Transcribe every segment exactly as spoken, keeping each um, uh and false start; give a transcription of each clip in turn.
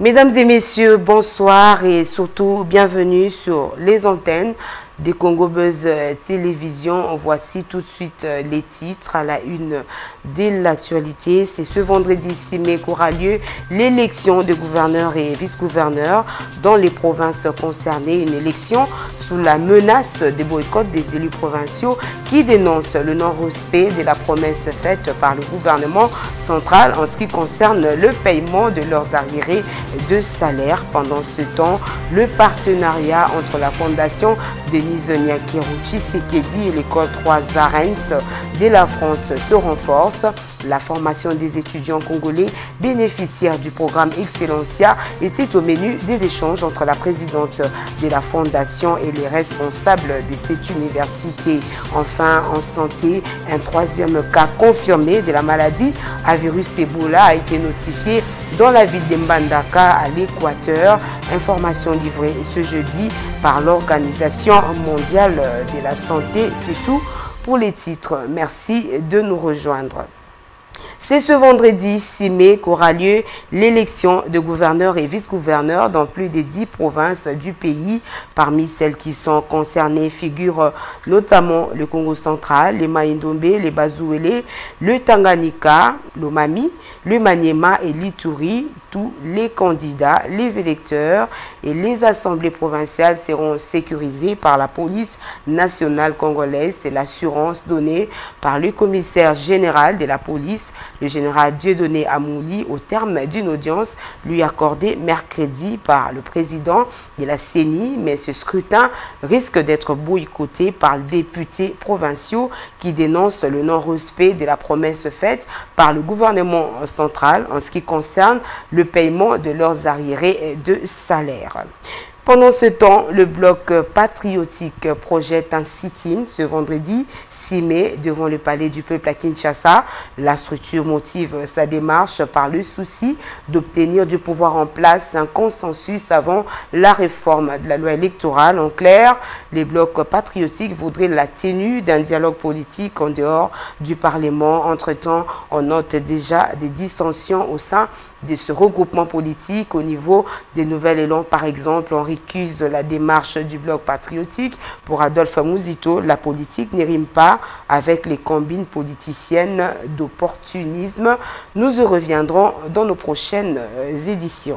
Mesdames et messieurs, bonsoir et surtout bienvenue sur les antennes des Congo Buzz Télévision. Voici tout de suite les titres à la une de l'actualité. C'est ce vendredi six mai qu'aura lieu l'élection de gouverneurs et vice-gouverneurs dans les provinces concernées. Une élection sous la menace des boycotts des élus provinciaux qui dénoncent le non-respect de la promesse faite par le gouvernement central en ce qui concerne le paiement de leurs arriérés de salaire. Pendant ce temps, le partenariat entre la Fondation Denise Nyakeru Tshisekedi et l'école trois Arens de la France se renforce. La formation des étudiants congolais bénéficiaires du programme Excellencia était au menu des échanges entre la présidente de la Fondation et les responsables de cette université. Enfin, en santé, un troisième cas confirmé de la maladie à virus Ebola a été notifié dans la ville de Mbandaka à l'Équateur. Information livrée ce jeudi par l'Organisation mondiale de la santé. C'est tout pour les titres. Merci de nous rejoindre. C'est ce vendredi six mai qu'aura lieu l'élection de gouverneurs et vice-gouverneurs dans plus de dix provinces du pays. Parmi celles qui sont concernées figurent notamment le Congo central, les Maïndombe, les Bazouélé, le Tanganyika, l'Omami, le Maniema et l'Ituri. Tous les candidats, les électeurs et les assemblées provinciales seront sécurisés par la police nationale congolaise. C'est l'assurance donnée par le commissaire général de la police, le général Dieudonné Amouli, au terme d'une audience lui accordée mercredi par le président de la C E N I. Mais ce scrutin risque d'être boycotté par les députés provinciaux qui dénoncent le non-respect de la promesse faite par le gouvernement central en ce qui concerne le paiement de leurs arriérés de salaire. Pendant ce temps, le bloc patriotique projette un sit-in ce vendredi six mai devant le palais du peuple à Kinshasa. La structure motive sa démarche par le souci d'obtenir du pouvoir en place un consensus avant la réforme de la loi électorale. En clair, les blocs patriotiques voudraient la tenue d'un dialogue politique en dehors du Parlement. Entre-temps, on note déjà des dissensions au sein de ce regroupement politique au niveau des Nouvelles Élans. Par exemple, on récuse la démarche du bloc patriotique. Pour Adolphe Mouzito, la politique ne rime pas avec les combines politiciennes d'opportunisme. Nous y reviendrons dans nos prochaines éditions.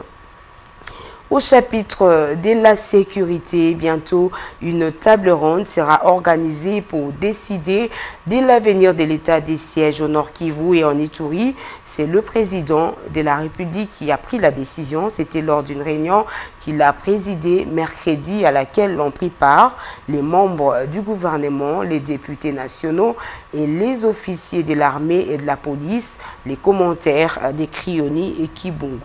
Au chapitre de la sécurité, bientôt une table ronde sera organisée pour décider de l'avenir de l'état des sièges au Nord Kivu et en Ituri. C'est le président de la République qui a pris la décision. C'était lors d'une réunion qu'il a présidée mercredi à laquelle ont pris part les membres du gouvernement, les députés nationaux et les officiers de l'armée et de la police. Les commentaires de Krioni et Kibungu.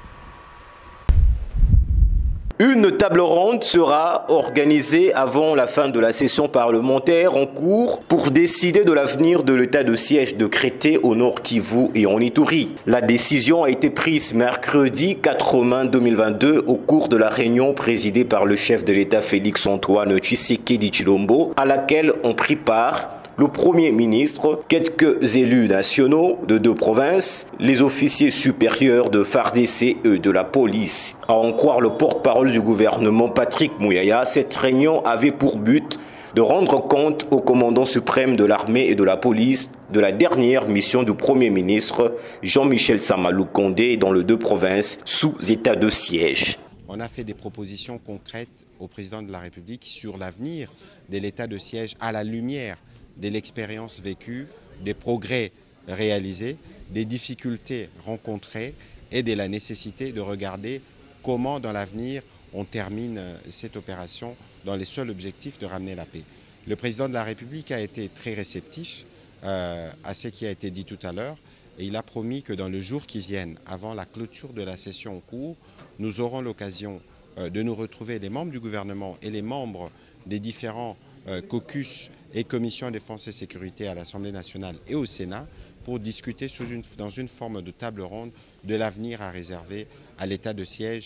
Une table ronde sera organisée avant la fin de la session parlementaire en cours pour décider de l'avenir de l'état de siège décrété au Nord Kivu et en Ituri. La décision a été prise mercredi quatre mai deux mille vingt-deux au cours de la réunion présidée par le chef de l'État Félix Antoine Tshisekedi Tshilombo, à laquelle ont pris part le Premier ministre, quelques élus nationaux de deux provinces, les officiers supérieurs de F A R D C et de la police. À en croire le porte-parole du gouvernement Patrick Mouyaya, cette réunion avait pour but de rendre compte au commandant suprême de l'armée et de la police de la dernière mission du Premier ministre Jean-Michel Samalou Condé dans les deux provinces sous état de siège. On a fait des propositions concrètes au président de la République sur l'avenir de l'état de siège à la lumière de l'expérience vécue, des progrès réalisés, des difficultés rencontrées et de la nécessité de regarder comment dans l'avenir on termine cette opération dans les seuls objectifs de ramener la paix. Le président de la République a été très réceptif euh, à ce qui a été dit tout à l'heure et il a promis que dans le jour qui viennent, avant la clôture de la session en cours, nous aurons l'occasion euh, de nous retrouver, les membres du gouvernement et les membres des différents euh, caucus et commissions de défense et sécurité à l'Assemblée nationale et au Sénat pour discuter sous une, dans une forme de table ronde de l'avenir à réserver à l'état de siège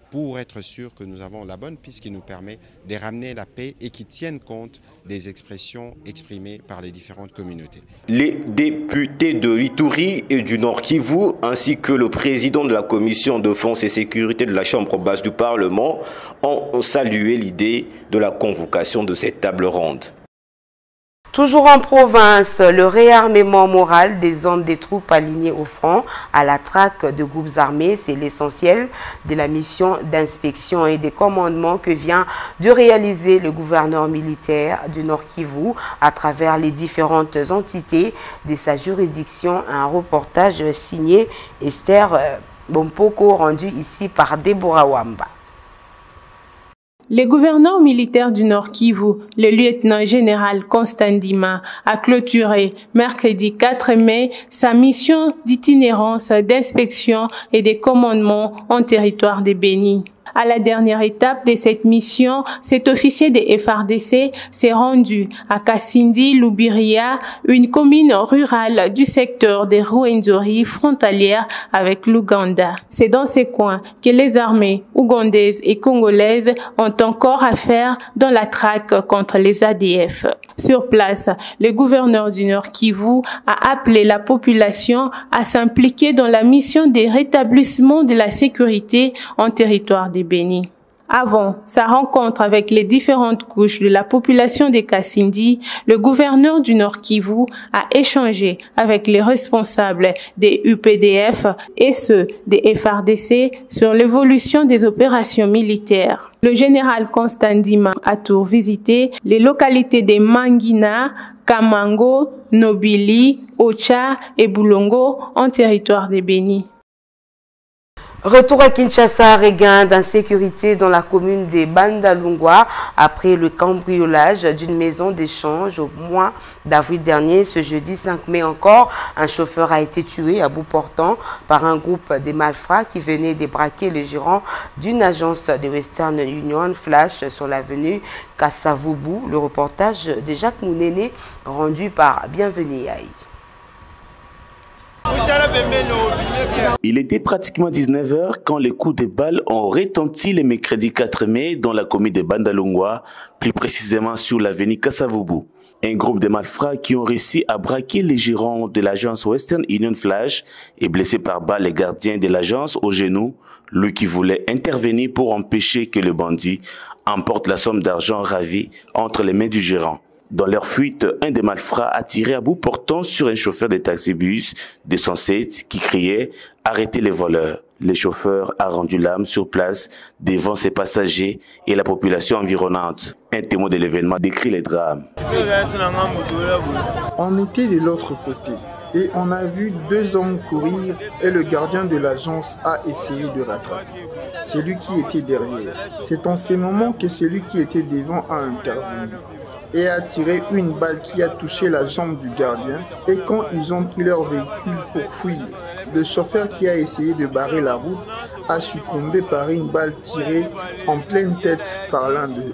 pour être sûr que nous avons la bonne piste qui nous permet de ramener la paix et qui tienne compte des expressions exprimées par les différentes communautés. Les députés de l'Ituri et du Nord Kivu, ainsi que le président de la commission défense et sécurité de la Chambre basse du Parlement, ont salué l'idée de la convocation de cette table ronde. Toujours en province, le réarmement moral des hommes des troupes alignées au front à la traque de groupes armés, c'est l'essentiel de la mission d'inspection et des commandements que vient de réaliser le gouverneur militaire du Nord Kivu à travers les différentes entités de sa juridiction. Un reportage signé Esther Bompoko rendu ici par Deborah Wamba. Le gouverneur militaire du Nord Kivu, le lieutenant-général Constant Ndima, a clôturé mercredi quatre mai sa mission d'itinérance, d'inspection et de commandement en territoire de Béni. À la dernière étape de cette mission, cet officier de F R D C s'est rendu à Kasindi Lubiria, une commune rurale du secteur des Rwenzori frontalière avec l'Ouganda. C'est dans ces coins que les armées ougandaises et congolaises ont encore à faire dans la traque contre les A D F. Sur place, le gouverneur du Nord Kivu a appelé la population à s'impliquer dans la mission de rétablissement de la sécurité en territoire de Béni. Avant sa rencontre avec les différentes couches de la population de Kasindi, le gouverneur du Nord Kivu a échangé avec les responsables des U P D F et ceux des F R D C sur l'évolution des opérations militaires. Le général Constant Ndima a tour visité les localités de Mangina, Kamango, Nobili, Ocha et Boulongo en territoire de Béni. Retour à Kinshasa, regain d'insécurité dans la commune de Bandalungwa après le cambriolage d'une maison d'échange au mois d'avril dernier. Ce jeudi cinq mai encore, un chauffeur a été tué à bout portant par un groupe de malfrats qui venait débraquer le gérant d'une agence de Western Union Flash sur l'avenue Kasavubu. Le reportage de Jacques Mounene rendu par Bienvenue Aïe. Il était pratiquement dix-neuf heures quand les coups de balles ont retenti le mercredi quatre mai dans la commune de Bandalungwa, plus précisément sur l'avenue Kasavubu. Un groupe de malfrats qui ont réussi à braquer les gérants de l'agence Western Union Flash et blessé par balle les gardiens de l'agence au genou, lui qui voulait intervenir pour empêcher que le bandit emporte la somme d'argent ravie entre les mains du gérant. Dans leur fuite, un des malfrats a tiré à bout portant sur un chauffeur de taxibus de son set qui criait « Arrêtez les voleurs ». Le chauffeur a rendu l'âme sur place devant ses passagers et la population environnante. Un témoin de l'événement décrit les drames. On était de l'autre côté et on a vu deux hommes courir et le gardien de l'agence a essayé de rattraper celui qui était derrière. C'est en ces moments que celui qui était devant a intervenu et a tiré une balle qui a touché la jambe du gardien. Et quand ils ont pris leur véhicule pour fuir, le chauffeur qui a essayé de barrer la route a succombé par une balle tirée en pleine tête par l'un d'eux.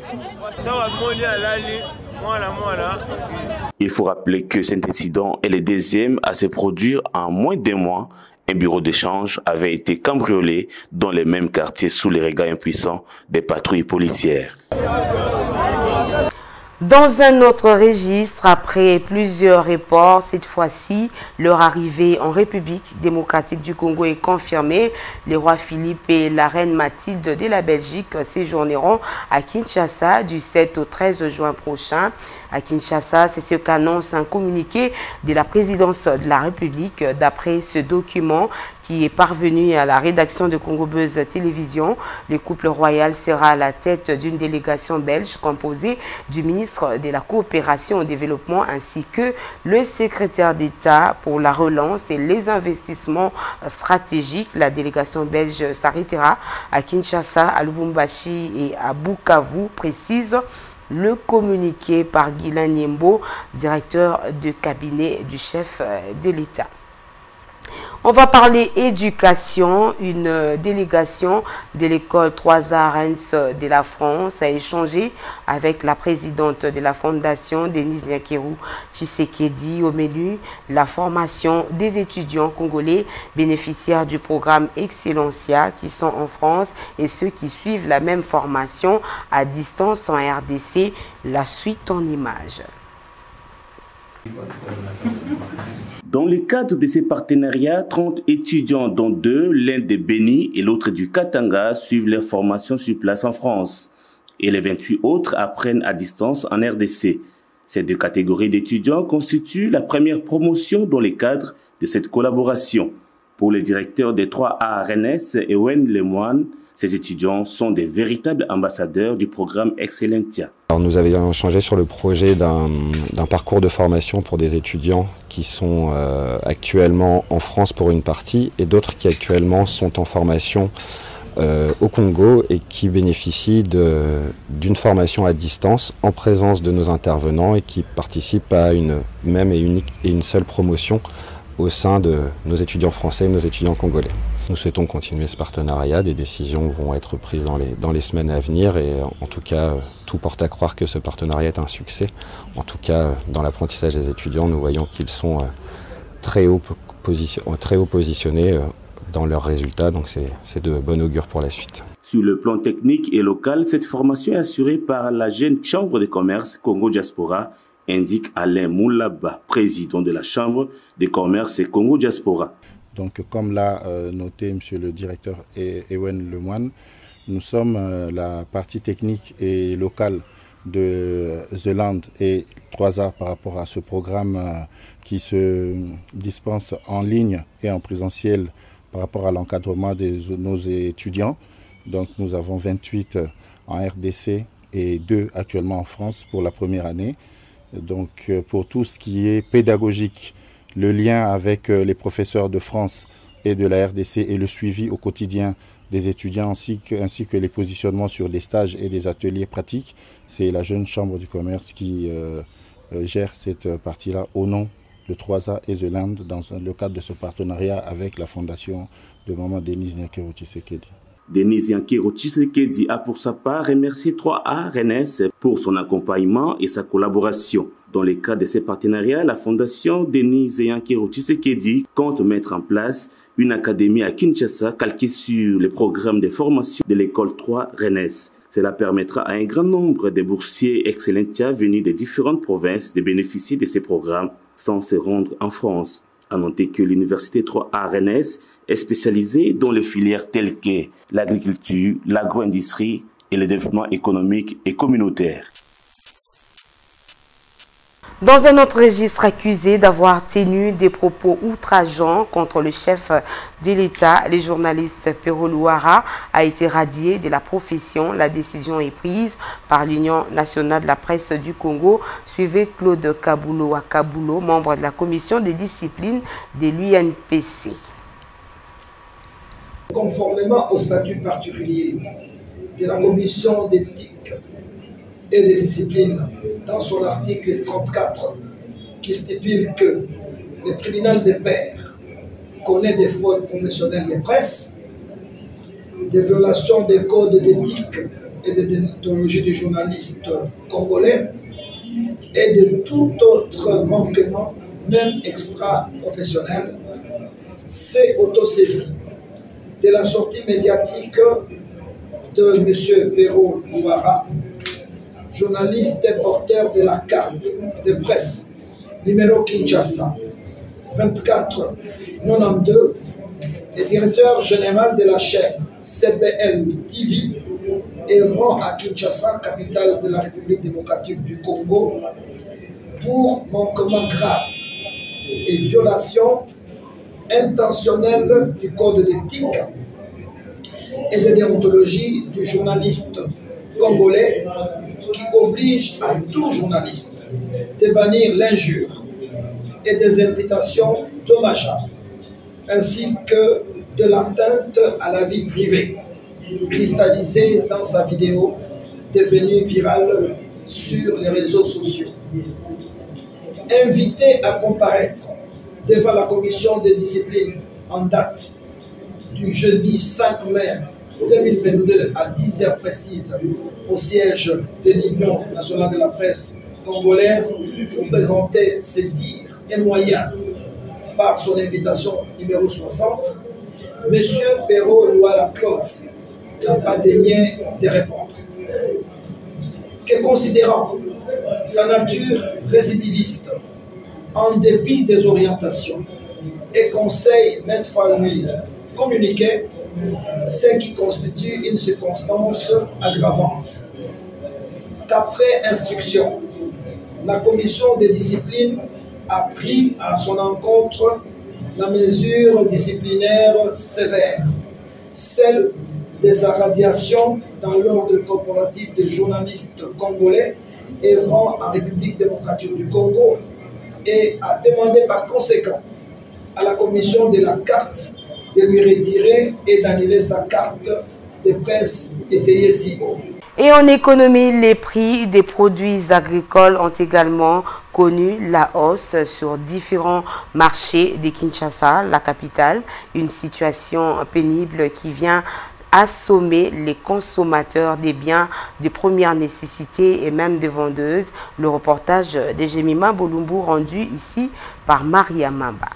Il faut rappeler que cet incident est le deuxième à se produire en moins d'un mois. Un bureau d'échange avait été cambriolé dans les mêmes quartiers sous les regards impuissants des patrouilles policières. Dans un autre registre, après plusieurs reports, cette fois-ci, leur arrivée en République démocratique du Congo est confirmée. Les rois Philippe et la reine Mathilde de la Belgique séjourneront à Kinshasa du sept au treize juin prochain. À Kinshasa, c'est ce qu'annonce un communiqué de la présidence de la République. D'après ce document qui est parvenu à la rédaction de Congo Buzz Télévision, le couple royal sera à la tête d'une délégation belge composée du ministre de la Coopération au Développement ainsi que le secrétaire d'État pour la relance et les investissements stratégiques. La délégation belge s'arrêtera à Kinshasa, à Lubumbashi et à Bukavu, précise le communiqué par Guilain Niembo, directeur de cabinet du chef de l'État. On va parler éducation. Une délégation de l'école trois A Rennes de la France a échangé avec la présidente de la fondation, Denise Nyakeru Tshisekedi, au menu la formation des étudiants congolais bénéficiaires du programme Excellencia qui sont en France et ceux qui suivent la même formation à distance en R D C. La suite en images. Dans le cadre de ces partenariats, trente étudiants, dont deux, l'un de Béni et l'autre du Katanga, suivent leur formation sur place en France. Et les vingt-huit autres apprennent à distance en R D C. Ces deux catégories d'étudiants constituent la première promotion dans le cadre de cette collaboration. Pour le directeur des trois A Rennes, Ewen Lemoine, ces étudiants sont des véritables ambassadeurs du programme Excellencia. Alors nous avions échangé sur le projet d'un parcours de formation pour des étudiants qui sont euh, actuellement en France pour une partie et d'autres qui actuellement sont en formation euh, au Congo et qui bénéficient d'une formation à distance en présence de nos intervenants et qui participent à une même et unique et une seule promotion au sein de nos étudiants français et nos étudiants congolais. Nous souhaitons continuer ce partenariat, des décisions vont être prises dans les, dans les semaines à venir et en tout cas, tout porte à croire que ce partenariat est un succès. En tout cas, dans l'apprentissage des étudiants, nous voyons qu'ils sont très haut, position, très haut positionnés dans leurs résultats, donc c'est de bon augure pour la suite. Sur le plan technique et local, cette formation est assurée par la jeune Chambre de commerce Congo Diaspora, indique Alain Moulaba, président de la Chambre de commerce Congo Diaspora. Donc, comme l'a euh, noté monsieur le directeur Ewen Lemoine, nous sommes euh, la partie technique et locale de The Land et trois A par rapport à ce programme euh, qui se dispense en ligne et en présentiel par rapport à l'encadrement de nos étudiants. Donc, nous avons vingt-huit en R D C et deux actuellement en France pour la première année. Donc, pour tout ce qui est pédagogique, le lien avec les professeurs de France et de la R D C et le suivi au quotidien des étudiants ainsi que, ainsi que les positionnements sur des stages et des ateliers pratiques, c'est la jeune Chambre du commerce qui euh, gère cette partie-là au nom de trois A et The Land dans le cadre de ce partenariat avec la fondation de Maman Denise Nyakeru Tshisekedi. Denise Nyakeru Tshisekedi a pour sa part remercié trois A Rennes pour son accompagnement et sa collaboration. Dans le cadre de ces partenariats, la fondation Denise Nyakeru Tshisekedi compte mettre en place une académie à Kinshasa calquée sur le programme de formation de l'école trois Rennes. Cela permettra à un grand nombre de boursiers Excellencia venus des différentes provinces de bénéficier de ces programmes sans se rendre en France. À noter que l'université trois A Rennes est spécialisée dans les filières telles que l'agriculture, l'agro-industrie et le développement économique et communautaire. Dans un autre registre, accusé d'avoir tenu des propos outrageants contre le chef de l'État, le journaliste Pero Luara a été radié de la profession. La décision est prise par l'Union nationale de la presse du Congo. Suivez Claude Kabulo Akabulo, membre de la commission des disciplines de l'U N P C. Conformément au statut particulier de la commission d'éthique et des disciplines, dans son article trente-quatre, qui stipule que le tribunal des pairs connaît des fautes professionnelles de presse, des violations des codes d'éthique et de déontologie des journalistes congolais et de tout autre manquement, même extra-professionnel, s'est autosaisi de la sortie médiatique de M. Pero Luara, journaliste et porteur de la carte de presse numéro Kinshasa vingt-quatre quatre-vingt-douze et directeur général de la chaîne C B L T V œuvrant à Kinshasa, capitale de la République démocratique du Congo, pour manquement grave et violation intentionnelle du code d'éthique et de déontologie du journaliste congolais, qui oblige à tout journaliste de bannir l'injure et des imputations dommageables, ainsi que de l'atteinte à la vie privée, cristallisée dans sa vidéo devenue virale sur les réseaux sociaux. Invité à comparaître devant la commission des disciplines en date du jeudi cinq mai deux mille vingt-deux à dix heures précises au siège de l'Union nationale de la presse congolaise pour présenter ses dires et moyens par son invitation numéro soixante, M. Perrault Louala Claude n'a pas daigné de répondre. Que considérant sa nature récidiviste, en dépit des orientations et conseils maintes fois lui communiqués, ce qui constitue une circonstance aggravante. Qu'après instruction, la commission de discipline a pris à son encontre la mesure disciplinaire sévère, celle de sa radiation dans l'ordre corporatif des journalistes congolais œuvrant en République démocratique du Congo, et a demandé par conséquent à la commission de la carte de lui retirer et d'annuler sa carte de presse étayée si haut. Et en économie, les prix des produits agricoles ont également connu la hausse sur différents marchés de Kinshasa, la capitale. Une situation pénible qui vient assommer les consommateurs des biens de première nécessité et même des vendeuses. Le reportage de Jemima Bolumbu rendu ici par Maria Mamba.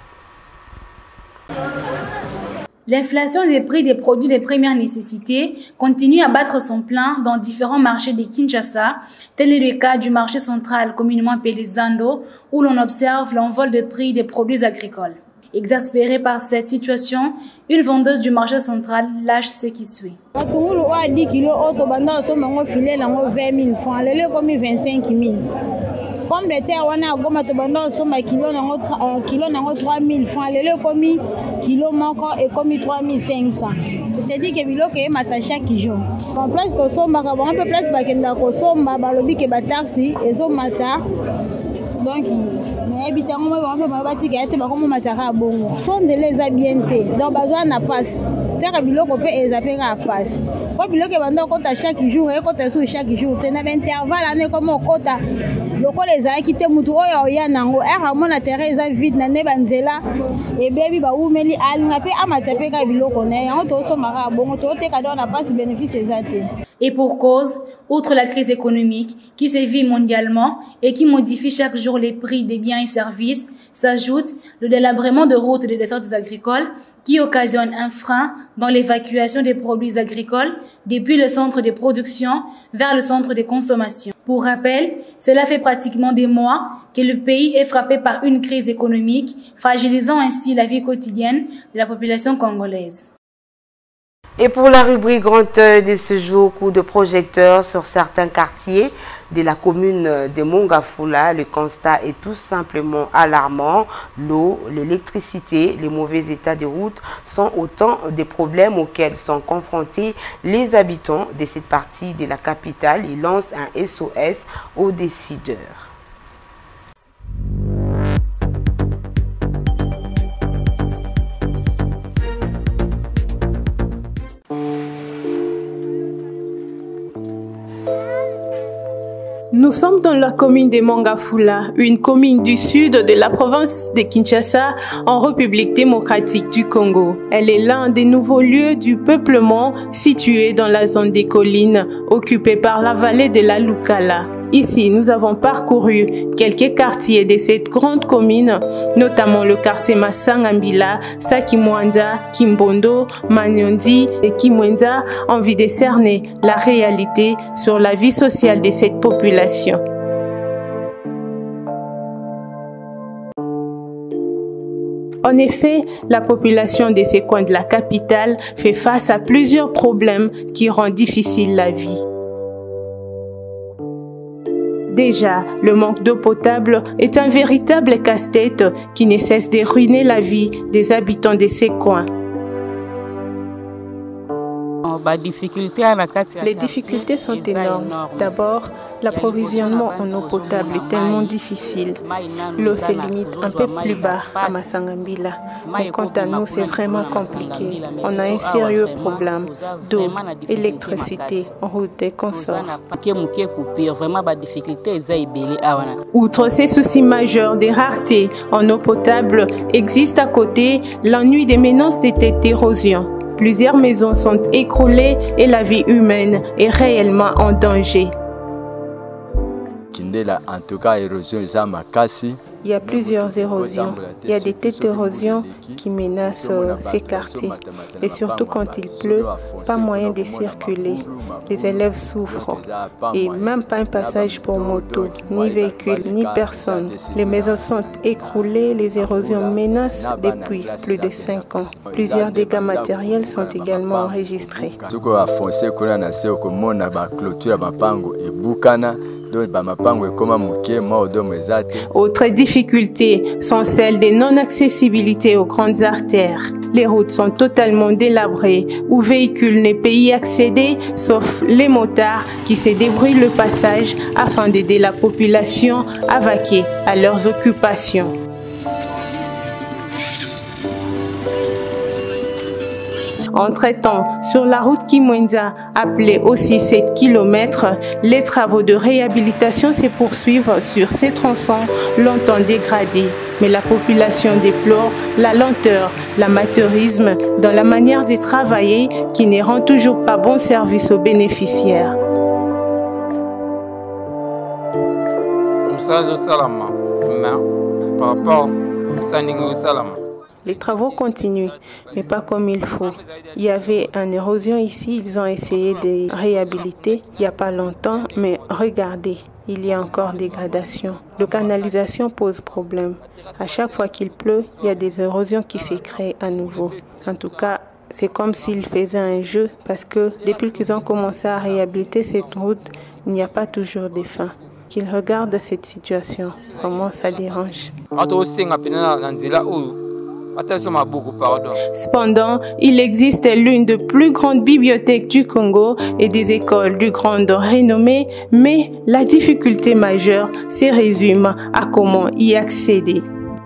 L'inflation des prix des produits de première nécessité continue à battre son plein dans différents marchés de Kinshasa, tel est le cas du marché central communément appelé Zando, où l'on observe l'envol de prix des produits agricoles. Exaspérée par cette situation, une vendeuse du marché central lâche ce qui suit. Pomme de terre, on a goma to bando so ma kilo nango kilo nango trois mille francs. Le komi kilo moko et komi trois mille cinq cents. C'est-à-dire que bilo ke mata chaque jour. En place ko somba ka bon peu place ba kenda ko somba ba lobi ke ba taxi et so mata. Donc mais habitant moi ba ba ba tika ete ba ko mata ka bongo. Son de les habienté. Donc besoin na passe. C'est bilo ko fait ezapé ka passe. Ko bilo ke bando ko ta chaque jour et ko ta sous chaque jour. Tena intervalle ane comme kota. Loko les a quitté mutu oyo ya nango era mona teresa vide na ne banzela e bebi ba umeli alinga pe amatepe ka biloko na yango to so mara bongo to te ka na passe bénéfice ezate. Et pour cause, outre la crise économique qui sévit mondialement et qui modifie chaque jour les prix des biens et services, s'ajoute le délabrement de routes et des dessertes agricoles qui occasionne un frein dans l'évacuation des produits agricoles depuis le centre de production vers le centre de consommation. Pour rappel, cela fait pratiquement des mois que le pays est frappé par une crise économique, fragilisant ainsi la vie quotidienne de la population congolaise. Et pour la rubrique Grand Œil de ce jour, coup de projecteur sur certains quartiers de la commune de Mongafula, le constat est tout simplement alarmant. L'eau, l'électricité, les mauvais états de route sont autant de problèmes auxquels sont confrontés les habitants de cette partie de la capitale. Ils lancent un S O S aux décideurs. Nous sommes dans la commune de Mongafula, une commune du sud de la province de Kinshasa en République démocratique du Congo. Elle est l'un des nouveaux lieux du peuplement situé dans la zone des collines occupée par la vallée de la Lukala. Ici, nous avons parcouru quelques quartiers de cette grande commune, notamment le quartier Massangambila, Sakimwanda, Kimbondo, Manyondi et Kimwenda, en vue de cerner la réalité sur la vie sociale de cette population. En effet, la population de ces coins de la capitale fait face à plusieurs problèmes qui rendent difficile la vie. Déjà, le manque d'eau potable est un véritable casse-tête qui ne cesse de ruiner la vie des habitants de ces coins. Les difficultés sont énormes. D'abord, l'approvisionnement en eau potable est tellement difficile. L'eau se limite un peu plus bas à Masangambila. Mais quant à nous, c'est vraiment compliqué. On a un sérieux problème d'eau, électricité, route et consorts. Outre ces soucis majeurs des raretés en eau potable, existe à côté l'ennui des menaces des têtes d'érosion. Plusieurs maisons sont écroulées et la vie humaine est réellement en danger. Il y a plusieurs érosions. Il y a des têtes d'érosion qui menacent ces quartiers. Et surtout quand il pleut, pas moyen de circuler. Les élèves souffrent. Et même pas un passage pour moto, ni véhicule, ni personne. Les maisons sont écroulées. Les érosions menacent depuis plus de cinq ans. Plusieurs dégâts matériels sont également enregistrés. Autres difficultés sont celles des non-accessibilités aux grandes artères. Les routes sont totalement délabrées, où véhicules ne peuvent y accéder, sauf les motards qui se débrouillent le passage afin d'aider la population à vaquer à leurs occupations. Entre-temps, sur la route Kimwenza, appelée aussi sept kilomètres, les travaux de réhabilitation se poursuivent sur ces tronçons longtemps dégradés. Mais la population déplore la lenteur, l'amateurisme dans la manière de travailler qui ne rend toujours pas bon service aux bénéficiaires. Les travaux continuent, mais pas comme il faut. Il y avait une érosion ici, ils ont essayé de réhabiliter il n'y a pas longtemps, mais regardez, il y a encore dégradation. La canalisation pose problème. À chaque fois qu'il pleut, il y a des érosions qui se créent à nouveau. En tout cas, c'est comme s'ils faisaient un jeu, parce que depuis qu'ils ont commencé à réhabiliter cette route, il n'y a pas toujours de fin. Qu'ils regardent cette situation, comment ça dérange. Cependant, il existe l'une des plus grandes bibliothèques du Congo et des écoles de grande renommée, mais la difficulté majeure se résume à comment y accéder.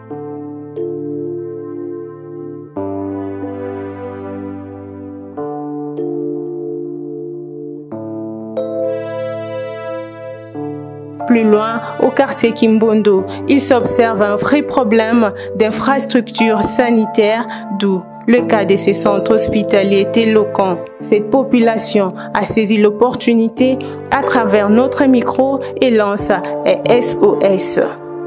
Plus loin, au quartier Kimbondo, il s'observe un vrai problème d'infrastructure sanitaire, d'où le cas de ces centres hospitaliers est éloquent. Cette population a saisi l'opportunité à travers notre micro et lance un S O S.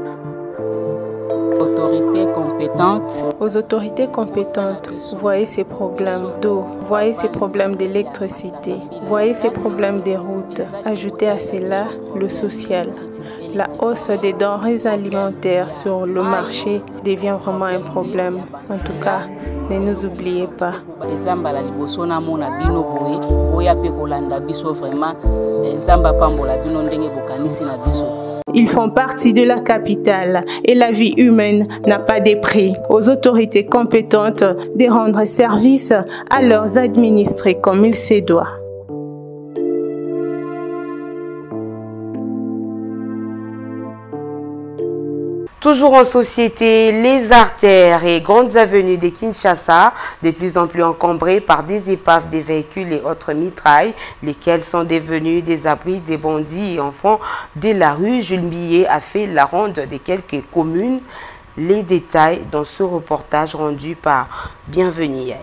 Autorités compétentes. Aux autorités compétentes, voyez ces problèmes d'eau, voyez ces problèmes d'électricité, voyez ces problèmes des routes. Ajoutez à cela le social. La hausse des denrées alimentaires sur le marché devient vraiment un problème. En tout cas, ne nous oubliez pas. Ils font partie de la capitale et la vie humaine n'a pas de prix. Aux autorités compétentes de rendre service à leurs administrés comme il se doit. Toujours en société, les artères et grandes avenues de Kinshasa, de plus en plus encombrées par des épaves, des véhicules et autres mitrailles, lesquels sont devenus des abris des bandits et enfants de la rue. Jules Millet a fait la ronde de quelques communes. Les détails dans ce reportage rendu par Bienvenue Yaï.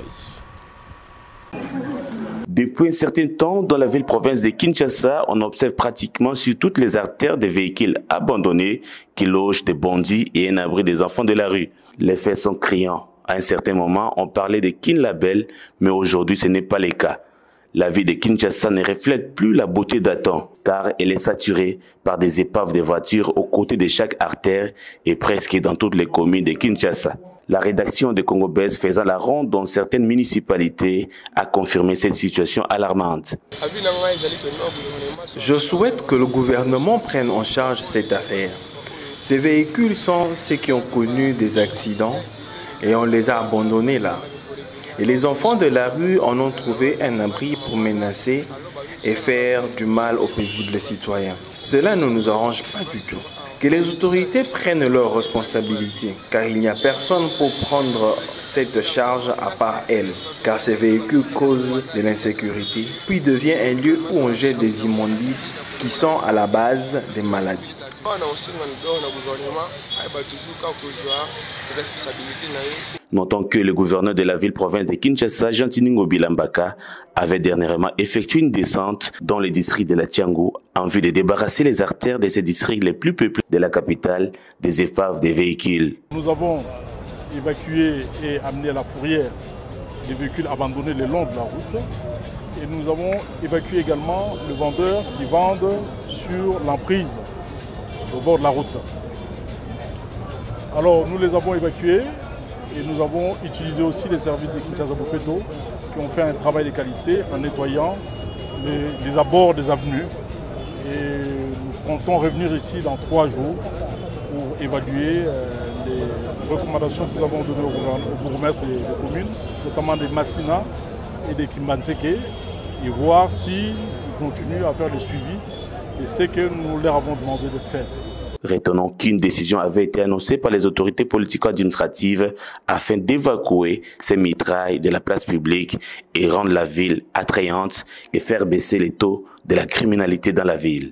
Depuis un certain temps, dans la ville-province de Kinshasa, on observe pratiquement sur toutes les artères des véhicules abandonnés qui logent des bandits et un abri des enfants de la rue. Les faits sont criants. À un certain moment, on parlait de Kin Label, mais aujourd'hui, ce n'est pas le cas. La ville de Kinshasa ne reflète plus la beauté d'antan, car elle est saturée par des épaves de voitures aux côtés de chaque artère et presque dans toutes les communes de Kinshasa. La rédaction de Congo Buzz faisant la ronde dans certaines municipalités a confirmé cette situation alarmante. Je souhaite que le gouvernement prenne en charge cette affaire. Ces véhicules sont ceux qui ont connu des accidents et on les a abandonnés là. Et les enfants de la rue en ont trouvé un abri pour menacer et faire du mal aux paisibles citoyens. Cela ne nous arrange pas du tout. Que les autorités prennent leurs responsabilités, car il n'y a personne pour prendre cette charge à part elles, car ces véhicules causent de l'insécurité, puis devient un lieu où on jette des immondices qui sont à la base des maladies. Notons que le gouverneur de la ville-province de Kinshasa, Jean-Tiningo Bilambaka, avait dernièrement effectué une descente dans le district de la Tiangou en vue de débarrasser les artères de ces districts les plus peuplés de la capitale des épaves des véhicules. Nous avons évacué et amené à la fourrière les véhicules abandonnés le long de la route. Et nous avons évacué également les vendeurs qui vendent sur l'emprise, sur le bord de la route. Alors nous les avons évacués et nous avons utilisé aussi les services de Kinshasa Bofeto qui ont fait un travail de qualité en nettoyant les, les abords des avenues. Et nous comptons revenir ici dans trois jours pour évaluer euh, les recommandations que nous avons données aux bourgmestres et aux communes, notamment des Massina et des Kimbanteke, et voir s'ils continuent à faire le suivi et ce que nous leur avons demandé de faire. Retenons qu'une décision avait été annoncée par les autorités politico-administratives afin d'évacuer ces mitrailles de la place publique et rendre la ville attrayante et faire baisser les taux de la criminalité dans la ville.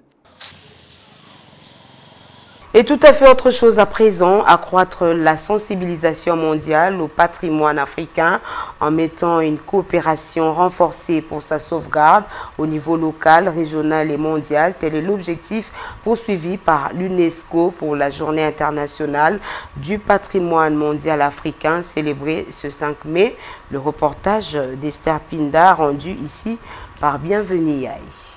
Et tout à fait autre chose à présent, accroître la sensibilisation mondiale au patrimoine africain en mettant une coopération renforcée pour sa sauvegarde au niveau local, régional et mondial. Tel est l'objectif poursuivi par l'UNESCO pour la Journée internationale du patrimoine mondial africain célébrée ce cinq mai. Le reportage d'Esther Pinda rendu ici par Bienvenue Yaï.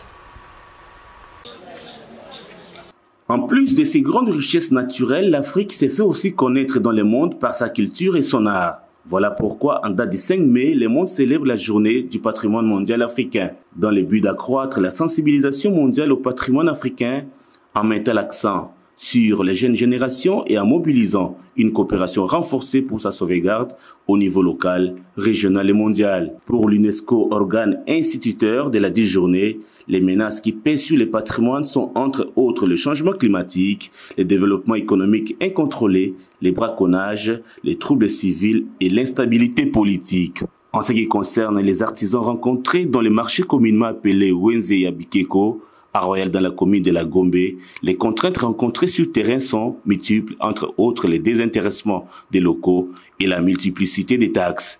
En plus de ses grandes richesses naturelles, l'Afrique s'est fait aussi connaître dans le monde par sa culture et son art. Voilà pourquoi, en date du cinq mai, le monde célèbre la journée du patrimoine mondial africain, dans le but d'accroître la sensibilisation mondiale au patrimoine africain, en mettant l'accent sur les jeunes générations et en mobilisant une coopération renforcée pour sa sauvegarde au niveau local, régional et mondial. Pour l'UNESCO, organe instituteur de la dite journée, les menaces qui pèsent sur les patrimoines sont entre autres le changement climatique, le développement économique incontrôlé, les braconnages, les troubles civils et l'instabilité politique. En ce qui concerne les artisans rencontrés dans les marchés communément appelés Wenze Yabikeko, à Royal dans la commune de la Gombe, les contraintes rencontrées sur terrain sont multiples, entre autres les désintéressements des locaux et la multiplicité des taxes.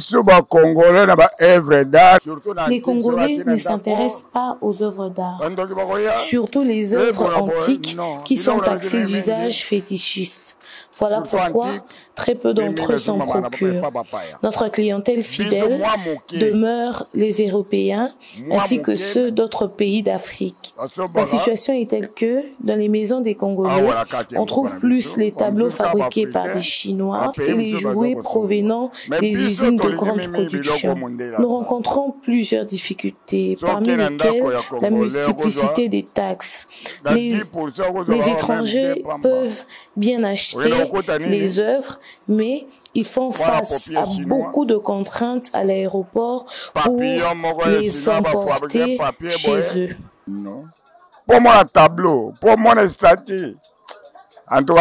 Les Congolais ne s'intéressent pas aux œuvres d'art, surtout les œuvres antiques qui sont taxées d'usage fétichiste. Voilà pourquoi très peu d'entre eux s'en procurent. Notre clientèle fidèle demeure les Européens ainsi que ceux d'autres pays d'Afrique. La situation est telle que, dans les maisons des Congolais, on trouve plus les tableaux fabriqués par des Chinois et les jouets provenant des usines de grande production. Nous rencontrons plusieurs difficultés, parmi lesquelles la multiplicité des taxes. Les, les étrangers peuvent bien acheter les œuvres, mais ils font face à beaucoup de contraintes à l'aéroport pour les emporter chez eux. Pour moi, un tableau, pour moi, un statut. En tout cas,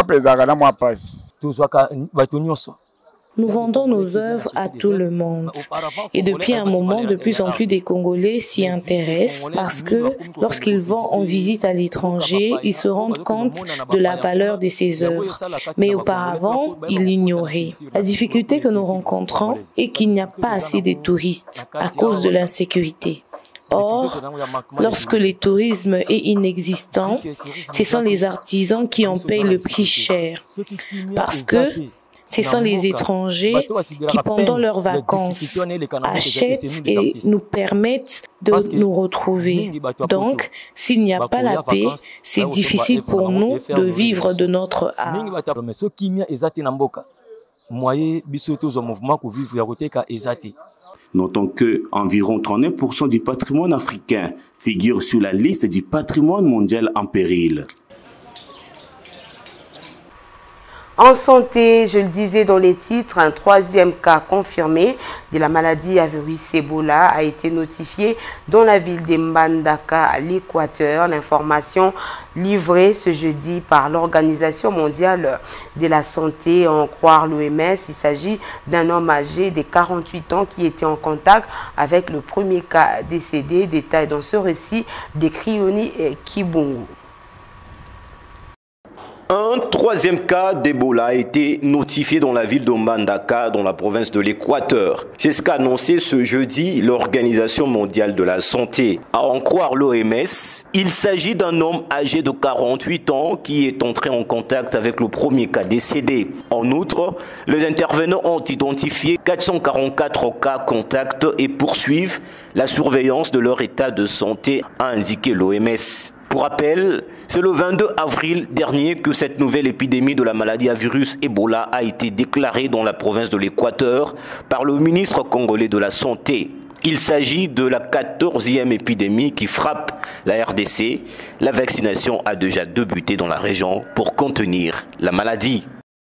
nous vendons nos œuvres à tout le monde. Et depuis un moment, de plus en plus des Congolais s'y intéressent parce que lorsqu'ils vont en visite à l'étranger, ils se rendent compte de la valeur de ces œuvres. Mais auparavant, ils l'ignoraient. La difficulté que nous rencontrons est qu'il n'y a pas assez de touristes à cause de l'insécurité. Or, lorsque le tourisme est inexistant, ce sont les artisans qui en payent le prix cher. Parce que ce sont les étrangers qui, pendant leurs vacances, achètent et nous permettent de nous retrouver. Donc, s'il n'y a pas la paix, c'est difficile pour nous de vivre de notre art. Notons que environ trente-neuf pour cent du patrimoine africain figure sur la liste du patrimoine mondial en péril. En santé, je le disais dans les titres, un troisième cas confirmé de la maladie à virus Ebola a été notifié dans la ville de Mbandaka à l'Équateur. L'information livrée ce jeudi par l'Organisation mondiale de la santé, en croire l'O M S, il s'agit d'un homme âgé de quarante-huit ans qui était en contact avec le premier cas décédé. Détail dans ce récit de Krioni Kibungu. Un troisième cas d'Ebola a été notifié dans la ville de Mbandaka, dans la province de l'Équateur. C'est ce qu'a annoncé ce jeudi l'Organisation mondiale de la santé. À en croire l'O M S, il s'agit d'un homme âgé de quarante-huit ans qui est entré en contact avec le premier cas décédé. En outre, les intervenants ont identifié quatre cent quarante-quatre cas contacts et poursuivent la surveillance de leur état de santé, a indiqué l'O M S. Pour rappel, c'est le vingt-deux avril dernier que cette nouvelle épidémie de la maladie à virus Ebola a été déclarée dans la province de l'Équateur par le ministre congolais de la Santé. Il s'agit de la quatorzième épidémie qui frappe la R D C. La vaccination a déjà débuté dans la région pour contenir la maladie.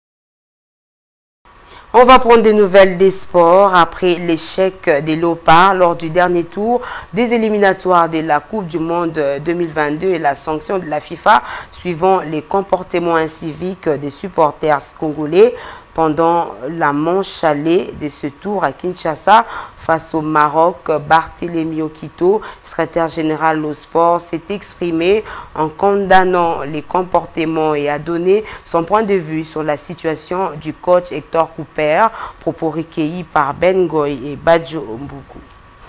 On va prendre des nouvelles des sports après l'échec des Léopards lors du dernier tour des éliminatoires de la Coupe du Monde deux mille vingt-deux et la sanction de la FIFA suivant les comportements inciviques des supporters congolais pendant la manche allée de ce tour à Kinshasa face au Maroc. Barthélémy Okito, secrétaire général au sport, s'est exprimé en condamnant les comportements et a donné son point de vue sur la situation du coach Hector Cooper, propos recueillis par Ben Goy et Badjo Mbuku.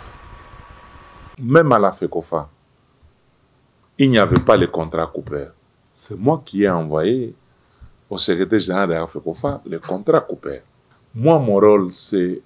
Même à la FECOFA, il n'y avait pas le contrat Cooper. C'est moi qui ai envoyé au secrétaire général de la FECOFA le contrat Cooper. Moi, mon rôle, c'est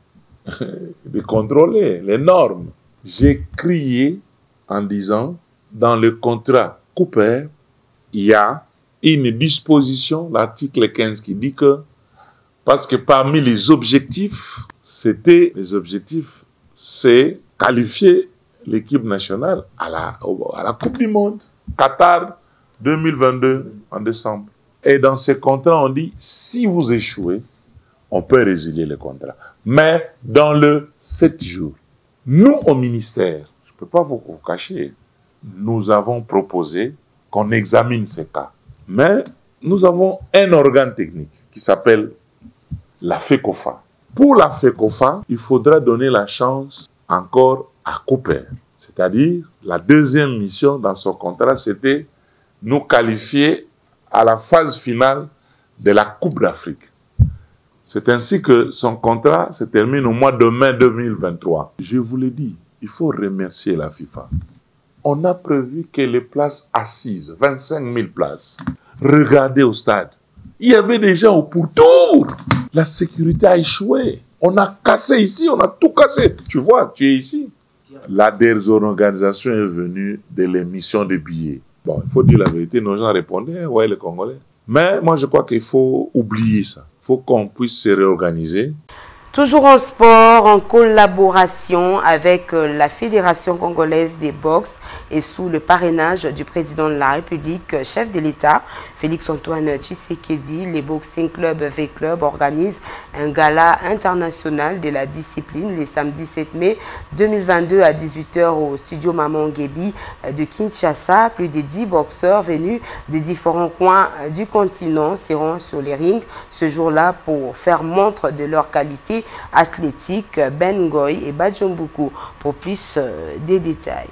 de contrôler les normes. J'ai crié en disant, dans le contrat Cooper, il y a une disposition, l'article quinze, qui dit que, parce que parmi les objectifs, c'était, les objectifs, c'est qualifier l'équipe nationale à la, à la Coupe du Monde, Qatar deux mille vingt-deux, en décembre. Et dans ce contrat, on dit, si vous échouez, on peut résilier le contrat. Mais dans le sept jours, nous, au ministère, je ne peux pas vous, vous cacher, nous avons proposé qu'on examine ces cas. Mais nous avons un organe technique qui s'appelle la FECOFA. Pour la FECOFA, il faudra donner la chance encore à Cooper. C'est-à-dire, la deuxième mission dans son contrat, c'était nous qualifier à la phase finale de la Coupe d'Afrique. C'est ainsi que son contrat se termine au mois de mai deux mille vingt-trois. Je vous l'ai dit, il faut remercier la FIFA. On a prévu que les places assises, vingt-cinq mille places, regardez au stade. Il y avait des gens au pourtour. La sécurité a échoué. On a cassé ici, on a tout cassé. Tu vois, tu es ici. La désorganisation est venue de l'émission de billets. Bon, il faut dire la vérité, nos gens répondaient, ouais, les Congolais. Mais moi, je crois qu'il faut oublier ça. Il faut qu'on puisse se réorganiser. Toujours en sport, en collaboration avec la Fédération congolaise des boxe et sous le parrainage du président de la République, chef de l'État, Félix-Antoine Tshisekedi, les Boxing Club V-Club organisent un gala international de la discipline le samedi sept mai deux mille vingt-deux à dix-huit heures au studio Maman Ngebi de Kinshasa. Plus de dix boxeurs venus des différents coins du continent seront sur les rings ce jour-là pour faire montre de leur qualité athlétique. Ben Goy et Badjo Mbuku pour plus euh, des détails.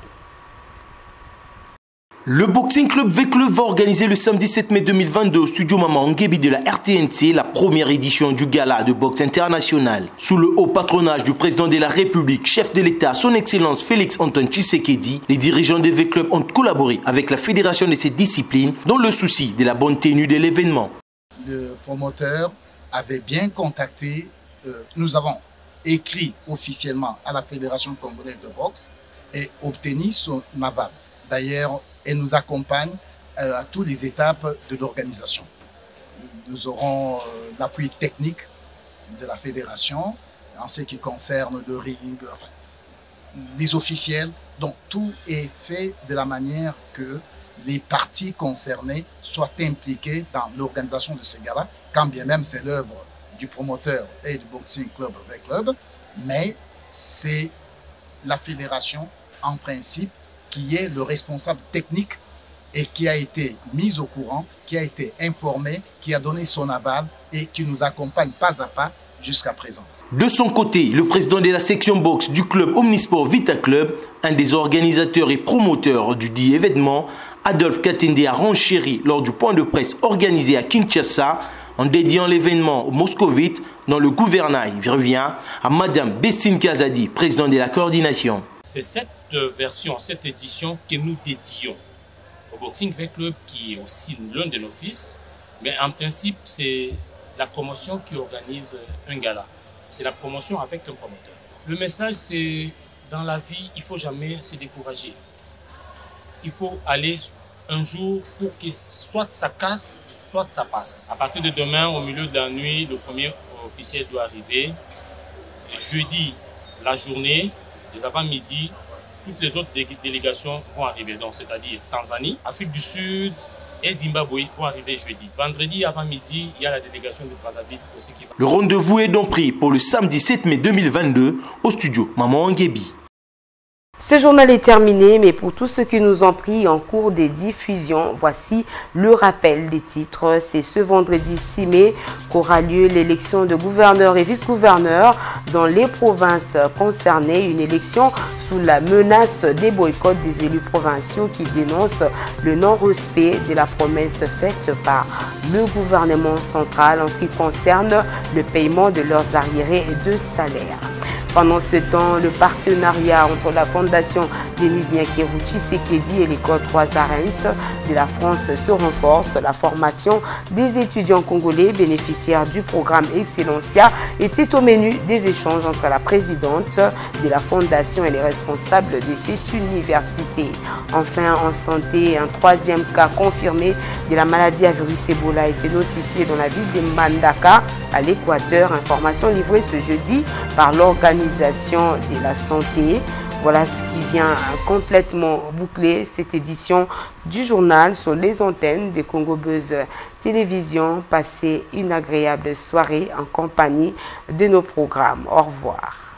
Le Boxing Club V-Club va organiser le samedi sept mai deux mille vingt-deux au studio Maman Ngebi de la R T N C la première édition du gala de boxe international. Sous le haut patronage du président de la République, chef de l'État, son Excellence Félix-Antoine Tshisekedi, les dirigeants des V-Club ont collaboré avec la fédération de ces disciplines dans le souci de la bonne tenue de l'événement. Le promoteur avait bien contacté, euh, nous avons écrit officiellement à la Fédération congolaise de boxe et obtenu son aval. D'ailleurs, elle nous accompagne euh, à toutes les étapes de l'organisation. Nous aurons euh, l'appui technique de la fédération en ce qui concerne le ring, enfin, les officiels. Donc tout est fait de la manière que les parties concernées soient impliquées dans l'organisation de ces galas, quand bien même c'est l'œuvre du promoteur et du Boxing Club avec Club, mais c'est la fédération en principe qui est le responsable technique et qui a été mise au courant, qui a été informé, qui a donné son aval et qui nous accompagne pas à pas jusqu'à présent. De son côté, le président de la section boxe du club Omnisport Vita Club, un des organisateurs et promoteurs du dit événement, Adolphe Katende, a renchéri lors du point de presse organisé à Kinshasa en dédiant l'événement aux Moscovites dont le gouvernail revient à Madame Bessine Kazadi, présidente de la coordination. C'est cette version, cette édition que nous dédions au Boxing Vita Club qui est aussi l'un de nos fils, mais en principe c'est la promotion qui organise un gala. C'est la promotion avec un promoteur. Le message, c'est dans la vie, il ne faut jamais se décourager. Il faut aller un jour pour que soit ça casse, soit ça passe. À partir de demain, au milieu de la nuit, le premier officiel doit arriver. Et jeudi, la journée, les avant-midi, toutes les autres délégations vont arriver. Donc, c'est-à-dire Tanzanie, Afrique du Sud, et Zimbabwe vont arriver jeudi. Vendredi avant-midi, il y a la délégation de Brazzaville aussi qui va. Le rendez-vous est donc pris pour le samedi sept mai deux mille vingt-deux au studio Maman Nguebi. Ce journal est terminé, mais pour tous ceux qui nous ont pris en cours des diffusions, voici le rappel des titres. C'est ce vendredi six mai qu'aura lieu l'élection de gouverneurs et vice-gouverneurs dans les provinces concernées. Une élection sous la menace des boycotts des élus provinciaux qui dénoncent le non-respect de la promesse faite par le gouvernement central en ce qui concerne le paiement de leurs arriérés de salaire. Pendant ce temps, le partenariat entre la Fondation Denis Nyakeru Tshisekedi et l'école trois Arens de la France se renforce. La formation des étudiants congolais bénéficiaires du programme Excellencia était au menu des échanges entre la présidente de la Fondation et les responsables de cette université. Enfin, en santé, un troisième cas confirmé de la maladie à virus Ebola a été notifié dans la ville de Mbandaka à l'Équateur. Information livrée ce jeudi par l'organisation de la santé. Voilà ce qui vient complètement boucler cette édition du journal sur les antennes de Congo Buzz Télévision. Passez une agréable soirée en compagnie de nos programmes. Au revoir.